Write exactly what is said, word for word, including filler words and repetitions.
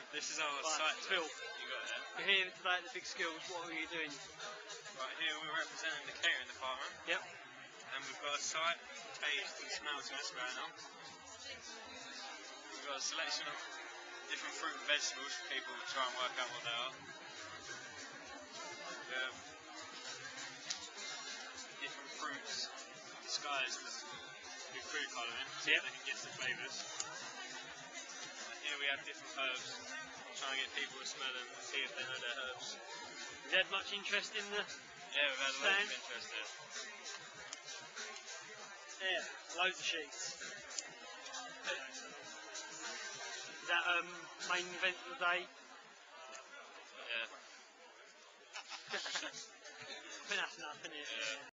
This is our Right, site Phil. tour you got there. You're here today at the Big Skills. What are you doing? Right here we're representing the catering department. Yep. And we've got a site, taste and smell test going on. We've got a selection of different fruit and vegetables for people to try and work out what they are. We have different fruits disguised as with food colouring, so yep. they can guess the flavours. Here we have different herbs, trying to get people to smell them and see if they know their herbs. Have you had much interest in the Yeah, we've had a lot of interest there. Yeah, loads of sheets. Is that um main event of the day? Yeah. I think that's enough, isn't it? Yeah.